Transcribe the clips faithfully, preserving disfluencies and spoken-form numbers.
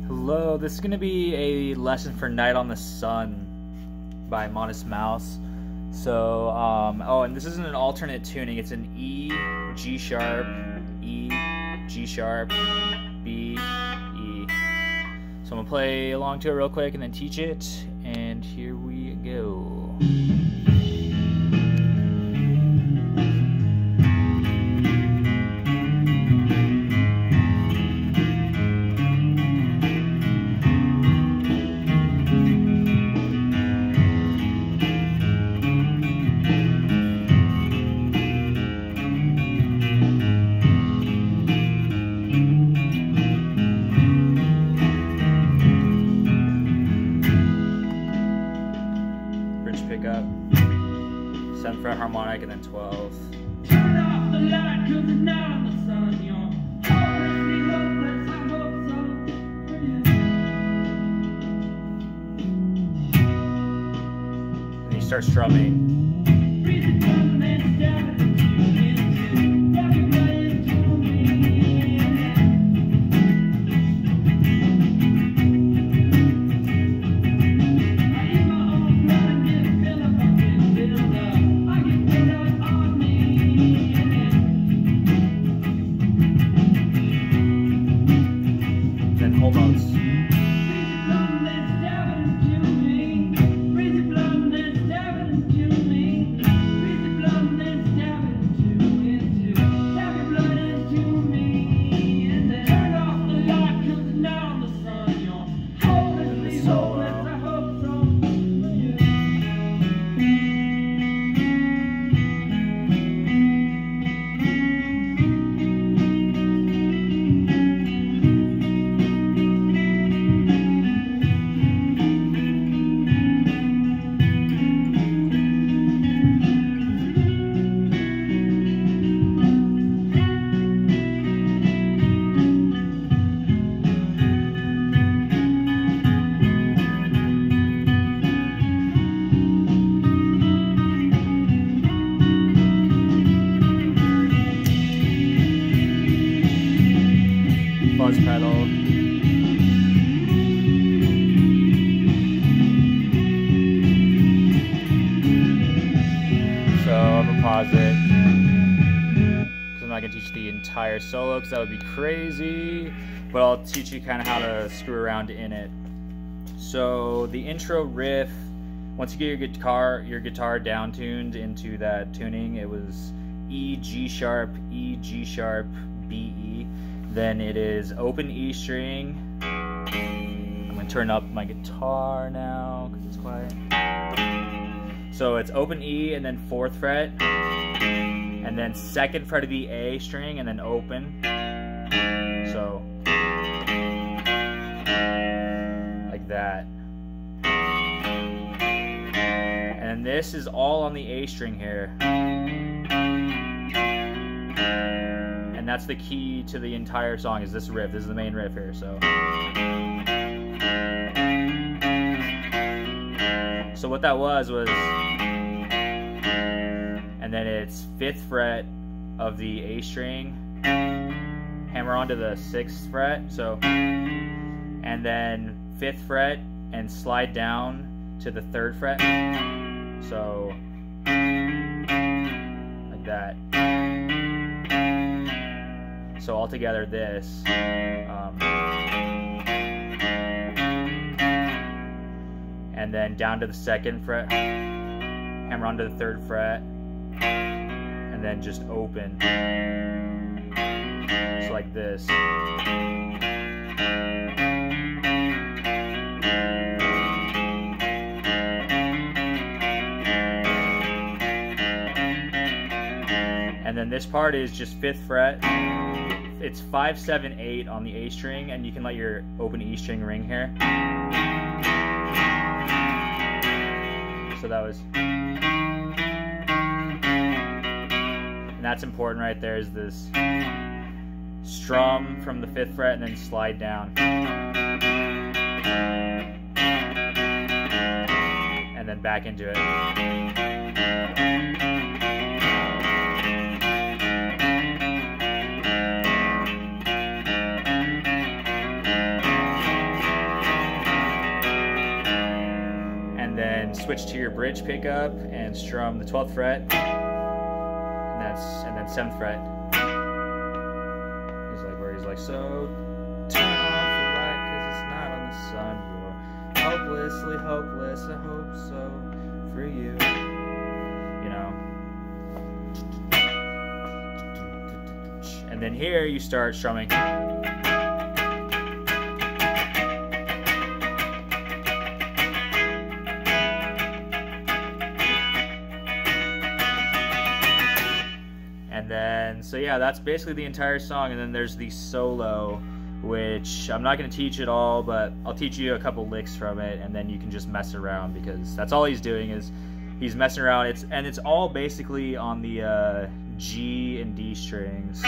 Hello, this is going to be a lesson for Night on the Sun by Modest Mouse. So, um, oh, and this isn't an alternate tuning, it's an E, G sharp, E, G sharp, B, E. So I'm going to play along to it real quick and then teach it, and here we go. Pickup, seventh fret harmonic, and then twelve. Turn off the light 'cause it's not on the sun, you're hopelessly hopeless, I hope so for you. And you start strumming. Breathe it down and stab it into you, stab it right into me. Whole notes. Fuzz pedal. So I'm gonna pause it because I'm not gonna teach the entire solo because that would be crazy, but I'll teach you kind of how to screw around in it. So the intro riff, once you get your guitar your guitar down tuned into that tuning, it was E, G sharp, E, G sharp, B, E. Then it is open E string. I'm gonna turn up my guitar now because it's quiet. So it's open E and then fourth fret, and then second fret of the A string and then open. So like that. And this is all on the A string here. And that's the key to the entire song, is this riff. This is the main riff here. So so what that was was, and then it's fifth fret of the A string, hammer onto the sixth fret, so, and then fifth fret and slide down to the third fret, so like that. So all together this, um, and then down to the second fret, hammer onto the third fret, and then just open. So like this. And then this part is just fifth fret. It's five, seven, eight on the A string, and you can let your open E string ring here. So that was, and that's important right there, is this strum from the fifth fret and then slide down. And then back into it. switch to your bridge pickup and strum the twelfth fret, and that's and then seventh fret. He's like where he's like, so turn off the light 'cause it's not on the sun. You're hopelessly hopeless. I hope so for you. You know. And then here you start strumming. And then, so yeah, that's basically the entire song. And then there's the solo, which I'm not going to teach it all, but I'll teach you a couple licks from it, and then you can just mess around, because that's all he's doing is he's messing around. It's and it's all basically on the uh, G and D strings,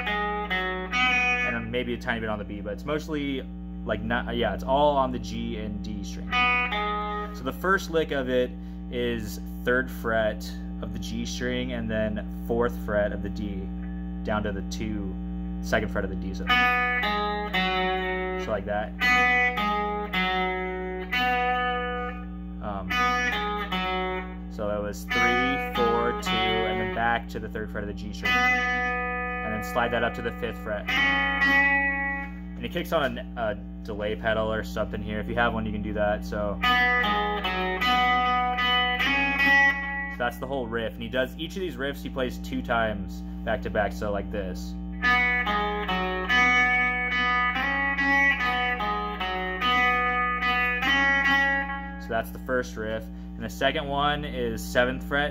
and maybe a tiny bit on the B, but it's mostly like not yeah, it's all on the G and D string. So the first lick of it is third fret of the G string and then fourth fret of the D down to the two second fret of the D. So, so like that. Um, so it was three, four, two, and then back to the third fret of the G string, and then slide that up to the fifth fret. And it kicks on a, a delay pedal or something here. If you have one, you can do that. So. So that's the whole riff, and he does each of these riffs he plays two times back to back, so like this. So that's the first riff, and the second one is seventh fret.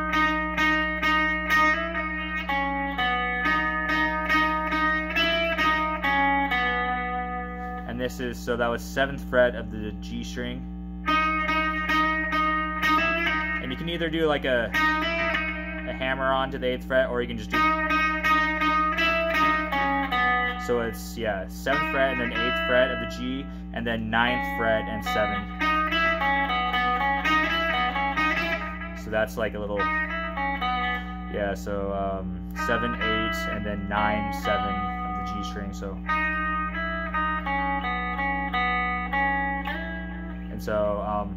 And this is, so that was seventh fret of the G string. And you can either do like a, a hammer on to the eighth fret, or you can just do. So it's, yeah, seventh fret and then eighth fret of the G, and then ninth fret and seven. So that's like a little, yeah, so um, seven, eight, and then nine, seven of the G string. So, and so, um,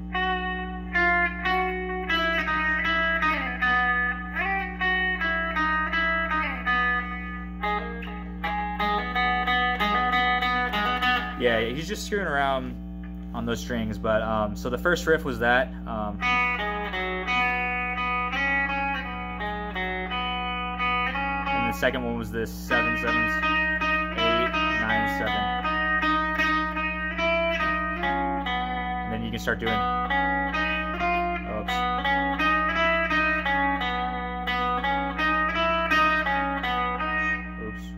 yeah, he's just screwing around on those strings, but um, so the first riff was that. Um, and the second one was this seven sevens, eight, nine, seven. And then you can start doing. Oops. Oops.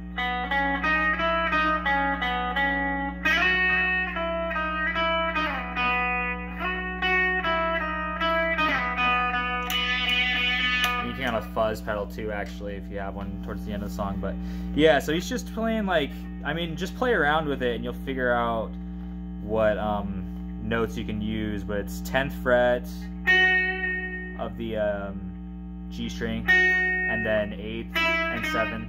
On a fuzz pedal too, actually, if you have one towards the end of the song. But yeah, so he's just playing, like, I mean, just play around with it and you'll figure out what um, notes you can use. But it's tenth fret of the um, G string, and then eighth and seven.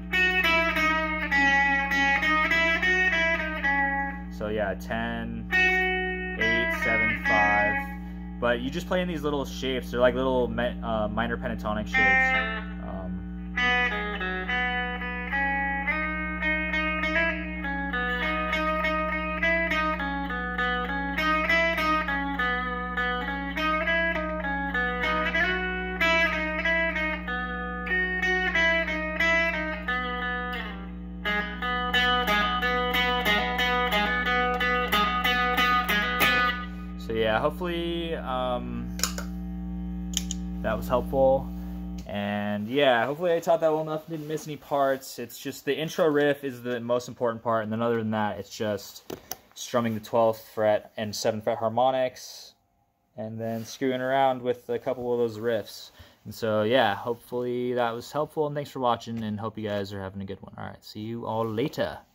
So yeah, ten, eight, seven, five. But you just play in these little shapes. They're like little uh, minor pentatonic shapes. Um, So yeah, hopefully um, that was helpful, and yeah, hopefully I taught that well enough, didn't miss any parts. It's just the intro riff is the most important part, and then other than that, it's just strumming the twelfth fret and seventh fret harmonics, and then screwing around with a couple of those riffs. And so yeah, hopefully that was helpful, and thanks for watching, and hope you guys are having a good one. All right, see you all later.